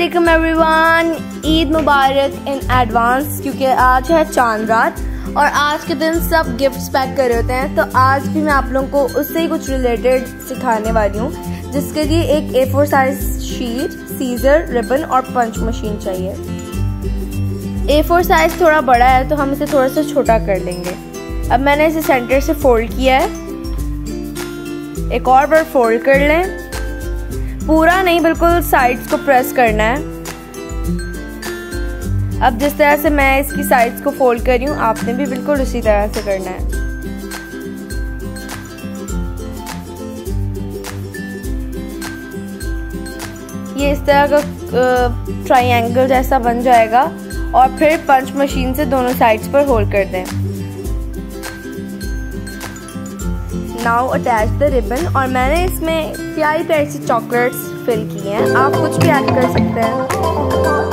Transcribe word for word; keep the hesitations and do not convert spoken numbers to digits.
वालेकुम एवरीवन, ईद मुबारक in advance, क्योंकि आज है चांद रात और आज के दिन सब गिफ्ट्स पैक कर रहे होते हैं। तो आज भी मैं आप लोगों को उससे ही कुछ रिलेटेड सिखाने वाली हूँ, जिसके लिए एक A four size sheet, scissor, ribbon और पंच मशीन चाहिए। ए फोर साइज थोड़ा बड़ा है तो हम इसे थोड़ा सा छोटा कर लेंगे। अब मैंने इसे सेंटर से फोल्ड किया है, एक और बार फोल्ड कर लें। पूरा नहीं, बिल्कुल साइड्स को प्रेस करना है। अब जिस तरह से मैं इसकी साइड्स को फोल्ड कर रही हूँ, आपने भी बिल्कुल उसी तरह से करना है। ये इस तरह का ट्रायंगल जैसा बन जाएगा और फिर पंच मशीन से दोनों साइड्स पर होल्ड कर दें। नाउ अटैच द रिबन, और मैंने इसमें प्यारी प्यारी सी चॉकलेट्स फिल की हैं। आप कुछ भी ऐड कर सकते हैं।